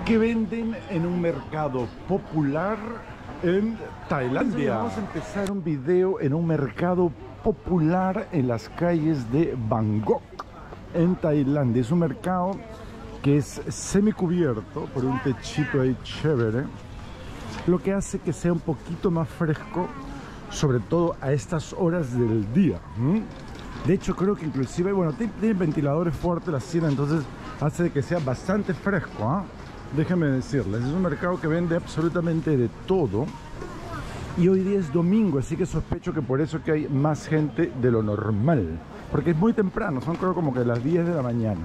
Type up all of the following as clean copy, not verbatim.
que venden en un mercado popular en Tailandia. Vamos a empezar un video en un mercado popular en las calles de Bangkok, en Tailandia. Es un mercado que es semicubierto por un techito ahí chévere, lo que hace que sea un poquito más fresco, sobre todo a estas horas del día. De hecho, creo que inclusive, bueno, tienen ventiladores fuertes la tienda, entonces hace que sea bastante fresco, ¿eh? Déjenme decirles, es un mercado que vende absolutamente de todo. Y hoy día es domingo, así que sospecho que por eso que hay más gente de lo normal. Porque es muy temprano, son creo como que las 10 de la mañana.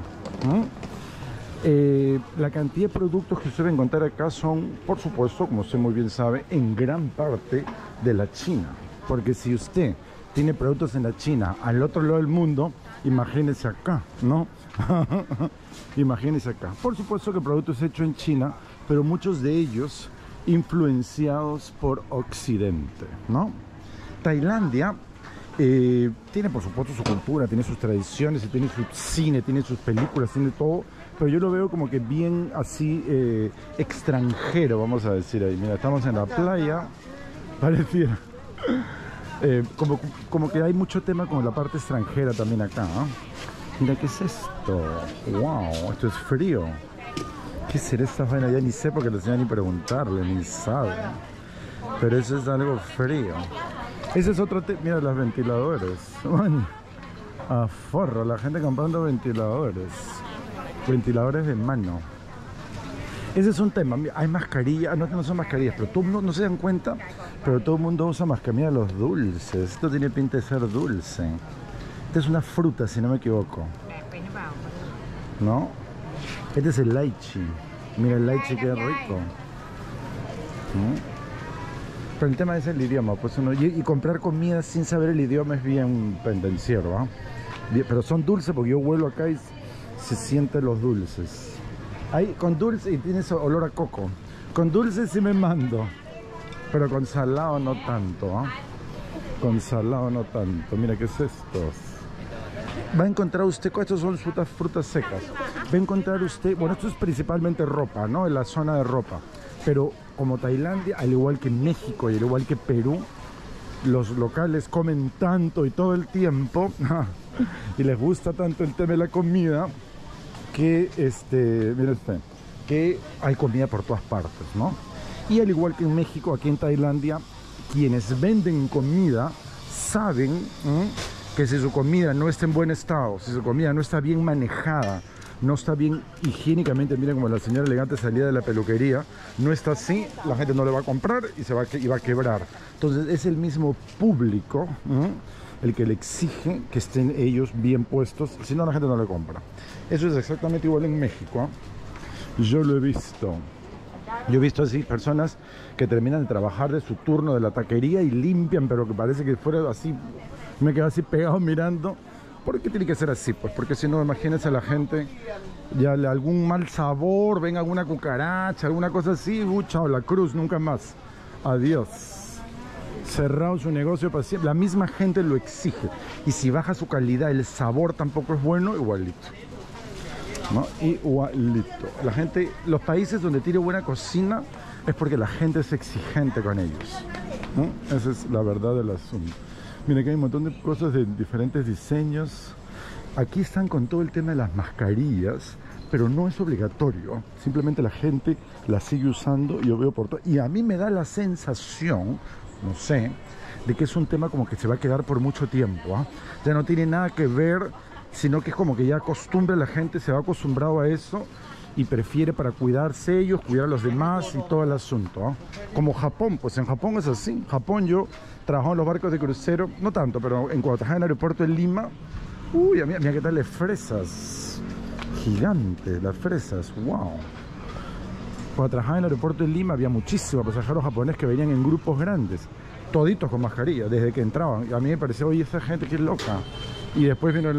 La cantidad de productos que se deben encontrar acá son, por supuesto, como usted muy bien sabe, en gran parte de la China. Porque si usted tiene productos en la China al otro lado del mundo, imagínese acá, ¿no? Imagínese acá. Por supuesto que productos hechos en China, pero muchos de ellos influenciados por Occidente, ¿no? Tailandia tiene por supuesto su cultura, tiene sus tradiciones, tiene su cine, tiene sus películas, tiene todo, pero yo lo veo como que bien así extranjero, vamos a decir ahí. Mira, estamos en la playa, pareciera como que hay mucho tema con la parte extranjera también acá, ¿no? Mira, ¿qué es esto? ¡Wow! Esto es frío. ¿Qué será esta vaina? Ya ni sé porque la señora ni preguntarle, ni sabe. Pero eso es algo frío. Ese es otro tema. Mira, los ventiladores. Man, a forro, la gente comprando ventiladores. Ventiladores de mano. Ese es un tema. Hay mascarillas, no son mascarillas, pero todo el mundo, no se dan cuenta, pero todo el mundo usa mascarilla. Los dulces. Esto tiene pinta de ser dulce. Esta es una fruta, si no me equivoco. ¿No? Este es el lychee. Mira el lychee, qué rico. Pero el tema es el idioma, pues uno, y comprar comida sin saber el idioma es bien pendenciero, ¿eh? Pero son dulces porque yo huelo acá y se sienten los dulces. Ahí con dulce y tiene ese olor a coco. Con dulce sí me mando, pero con salado no tanto, ¿eh? Con salado no tanto. Mira, ¿qué es esto? Va a encontrar usted, estos son frutas secas. Va a encontrar usted, bueno, esto es principalmente ropa, ¿no? En la zona de ropa. Pero como Tailandia, al igual que México y al igual que Perú, los locales comen tanto y todo el tiempo y les gusta tanto el tema de la comida que, mire usted, que hay comida por todas partes, ¿no? Y al igual que en México, aquí en Tailandia, quienes venden comida saben que si su comida no está en buen estado, si su comida no está bien manejada, no está bien higiénicamente, miren como la señora elegante salía de la peluquería, no está así, la gente no le va a comprar y va a quebrar. Entonces es el mismo público el que le exige que estén ellos bien puestos, si no la gente no le compra. Eso es exactamente igual en México, ¿eh? Yo lo he visto. Yo he visto así personas que terminan de trabajar de su turno de la taquería y limpian, pero que parece que fuera así. Me quedo así pegado mirando. ¿Por qué tiene que ser así? Pues porque si no, imagínense a la gente, ya algún mal sabor, venga alguna cucaracha, alguna cosa así, chao, la cruz, nunca más. Adiós. Cerrado su negocio para siempre. La misma gente lo exige. Y si baja su calidad, el sabor tampoco es bueno, igualito. ¿No? Igualito. La gente, los países donde tiene buena cocina es porque la gente es exigente con ellos, ¿no? Esa es la verdad del asunto. Miren que hay un montón de cosas de diferentes diseños. Aquí están con todo el tema de las mascarillas, pero no es obligatorio. Simplemente la gente la sigue usando, yo veo por todo. Y a mí me da la sensación, no sé, de que es un tema como que se va a quedar por mucho tiempo, ¿eh? Ya no tiene nada que ver, sino que es como que ya acostumbra, la gente se va acostumbrado a eso y prefiere para cuidarse ellos, cuidar a los demás y todo el asunto, ¿eh? Como Japón, pues en Japón es así. Japón, yo trabajaba en los barcos de crucero, no tanto, pero cuando trabajaba en el aeropuerto de Lima, uy, mira qué tal las fresas, gigantes las fresas, wow. Cuando trabajaba en el aeropuerto de Lima había muchísimos pasajeros japoneses que venían en grupos grandes, toditos con mascarilla, desde que entraban. Y a mí me parecía, oye, esa gente que es loca. Y después vino,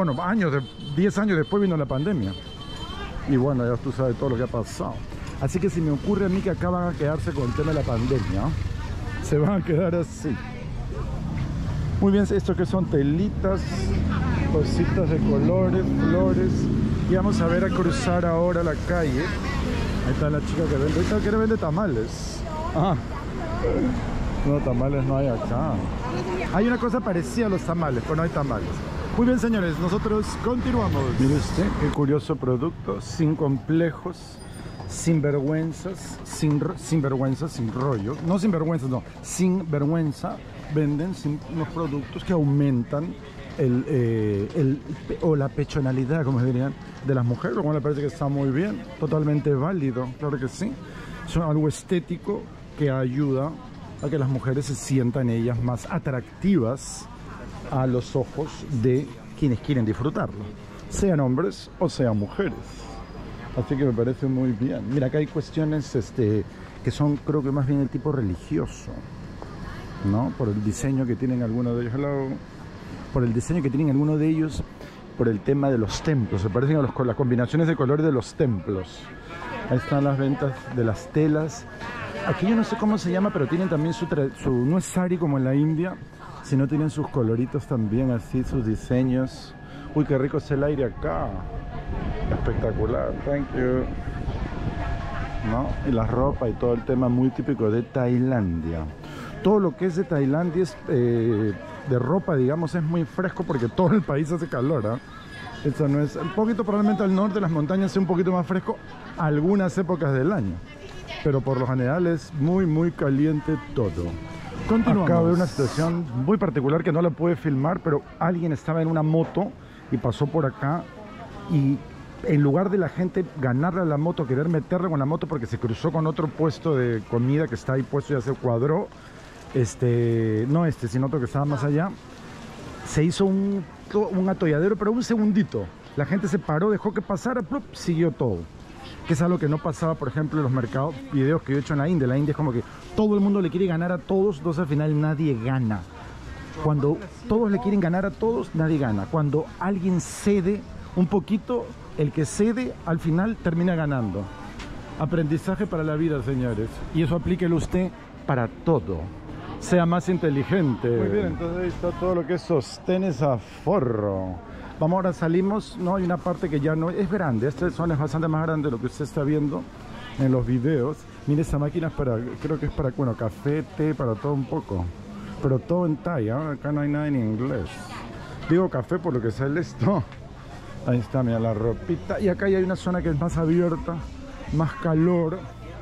10 años después vino la pandemia. Y bueno, ya tú sabes todo lo que ha pasado. Así que si me ocurre a mí que acá van a quedarse con el tema de la pandemia, se van a quedar así. Muy bien, esto que son telitas, cositas de colores, flores. Y vamos a ver a cruzar ahora la calle Ahí está la chica que vende. Ahorita quiere vender tamales. Ah. No, tamales no hay acá. Hay una cosa parecida a los tamales, pero no hay tamales. Muy bien, señores, nosotros continuamos. Mire usted, qué curioso producto, sin complejos, sin vergüenzas, sin rollo. No sin vergüenzas, no, sin vergüenza. Venden unos productos que aumentan o la pechonalidad, como dirían, de las mujeres, lo cual me parece que está muy bien, totalmente válido, claro que sí. Es algo estético que ayuda a que las mujeres se sientan ellas más atractivas a los ojos de quienes quieren disfrutarlo, sean hombres o sean mujeres. Así que me parece muy bien. Mira, acá hay cuestiones que son, creo que más bien el tipo religioso, ¿no? Por el diseño que tienen algunos de ellos. Por el diseño que tienen algunos de ellos, por el tema de los templos. Se parecen a las combinaciones de colores de los templos. Ahí están las ventas de las telas. Aquí yo no sé cómo se llama, pero tienen también no es sari como en la India, sino tienen sus coloritos también, así, sus diseños. Uy, qué rico es el aire acá. Espectacular, thank you. ¿No? Y la ropa y todo el tema muy típico de Tailandia. Todo lo que es de Tailandia es, de ropa, digamos, es muy fresco porque todo el país hace calor, ¿eh? Eso no es, un poquito probablemente al norte de las montañas sea un poquito más fresco algunas épocas del año, pero por lo general es muy muy caliente todo. Continuamos. Acá veo una situación muy particular que no la pude filmar, pero alguien estaba en una moto y pasó por acá y en lugar de la gente ganarle a la moto, querer meterle con la moto porque se cruzó con otro puesto de comida que está ahí puesto, ya se cuadró, sino otro que estaba más allá, se hizo un atolladero, pero un segundito. La gente se paró, dejó que pasara, ¡plup!, siguió todo. Que es algo que no pasaba, por ejemplo, en los mercados, videos que yo he hecho en la India. La India es como que todo el mundo le quiere ganar a todos, entonces al final nadie gana. Cuando todos le quieren ganar a todos, nadie gana. Cuando alguien cede un poquito, el que cede al final termina ganando. Aprendizaje para la vida, señores. Y eso aplíquelo usted para todo. Sea más inteligente. Muy bien, entonces ahí está todo lo que es sostenes a forro. Vamos, ahora salimos, ¿no? Hay una parte que ya no es grande. Esta zona es bastante más grande de lo que usted está viendo en los videos. Mire, esta máquina es para, creo que es para, bueno, café, té, para todo un poco. Pero todo en Thai, ¿eh? Acá no hay nada en inglés. Digo café por lo que sale esto. Ahí está, mira la ropita. Y acá ya hay una zona que es más abierta, más calor.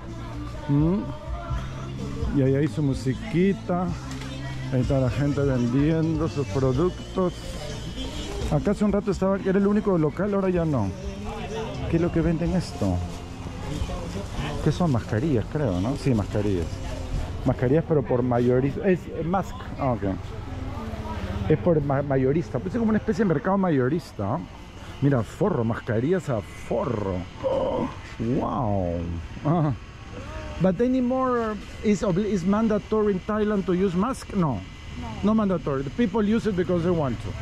Y ahí hay su musiquita. Ahí está la gente vendiendo sus productos. Acá hace un rato estaba, era el único local, ahora ya no. ¿Qué es lo que venden esto? ¿Qué son? Mascarillas, creo, ¿no? Sí, mascarillas. Mascarillas, pero por mayorista. Es mask. Ah, ok. Es por mayorista. Pues es como una especie de mercado mayorista. Mira, forro, mascarillas a forro. Oh, wow. But anymore is mandatory in Thailand to use mask? No. No mandatory. The people use it because they want to.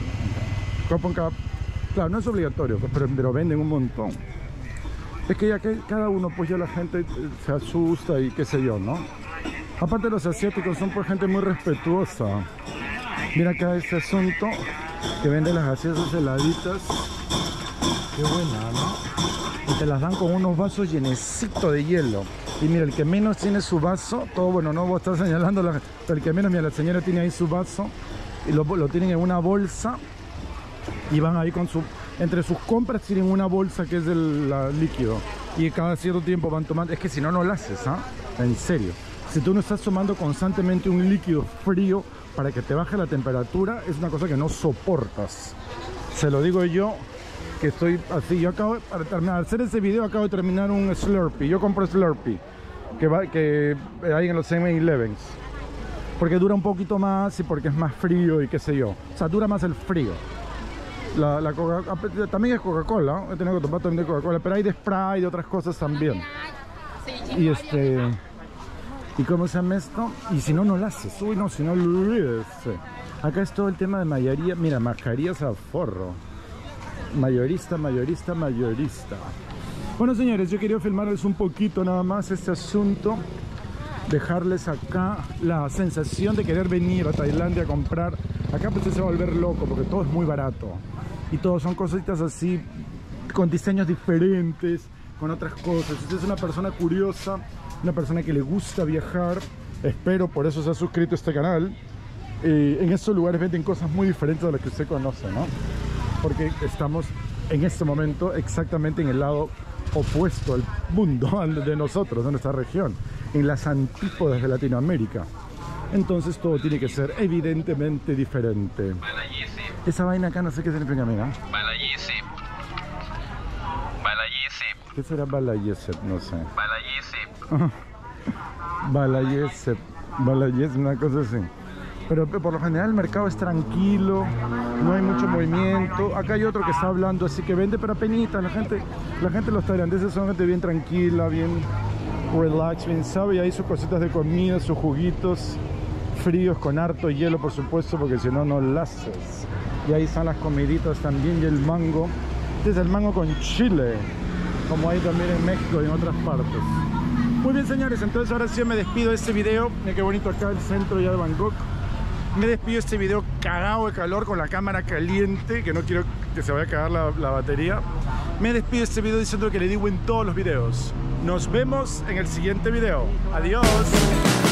Claro, no es obligatorio, pero venden un montón. Es que ya que cada uno, pues ya la gente se asusta y qué sé yo, ¿no? Aparte los asiáticos son por gente muy respetuosa. Mira acá este asunto que vende las gaseosas heladitas. Qué buena, ¿no? Y te las dan con unos vasos llenecitos de hielo. Y mira, el que menos tiene su vaso, todo bueno, no voy a estar señalando, pero el que menos, mira, la señora tiene ahí su vaso y lo tienen en una bolsa. Y van ahí con entre sus compras tienen una bolsa que es del líquido. Y cada cierto tiempo van tomando. Es que si no, no lo haces, ¿ah? En serio. Si tú no estás tomando constantemente un líquido frío para que te baje la temperatura, es una cosa que no soportas. Se lo digo yo, que estoy así. Yo acabo de hacer ese video, acabo de terminar un Slurpee. Yo compro Slurpee, que hay en los 7-Elevens. Porque dura un poquito más y porque es más frío y qué sé yo. O sea, dura más el frío. La también es Coca-Cola, he tenido que tomar también de Coca-Cola, pero hay de Sprite y otras cosas también. Y ¿y cómo se llama esto? Y si no, no lo haces. Uy, no, si no lo olvides. Acá es todo el tema de mayoría. Mira, mascarillas a forro. Mayorista, mayorista, mayorista. Bueno, señores, yo quería filmarles un poquito nada más este asunto. Dejarles acá la sensación de querer venir a Tailandia a comprar. Acá pues se va a volver loco porque todo es muy barato. Y todo son cositas así, con diseños diferentes, con otras cosas. Si usted es una persona curiosa, una persona que le gusta viajar, espero por eso se ha suscrito a este canal. En estos lugares venden cosas muy diferentes de las que usted conoce, ¿no? Porque estamos en este momento exactamente en el lado opuesto al mundo de nosotros, de nuestra región, en las antípodas de Latinoamérica. Entonces todo tiene que ser evidentemente diferente. Esa vaina acá no sé qué significa, amiga. Balayesip. Balayesip. ¿Qué será Balayesep? No sé. Balayesip. Balayesep. Balayesep, una cosa así. Pero por lo general el mercado es tranquilo, no hay mucho movimiento. Acá hay otro que está hablando, así que vende pero apenita. La gente los tailandeses son gente bien tranquila, bien relax, bien sabe. Y ahí sus cositas de comida, sus juguitos fríos con harto hielo, por supuesto, porque si no, no lo haces. Y ahí están las comiditas también y el mango. Este es el mango con chile, como hay también en México y en otras partes. Muy bien, señores, entonces ahora sí me despido de este video. Mira qué bonito acá el centro ya de Bangkok. Me despido de este video cagado de calor con la cámara caliente, que no quiero que se vaya a cagar la batería. Me despido de este video diciendo que le digo en todos los videos. Nos vemos en el siguiente video. Adiós.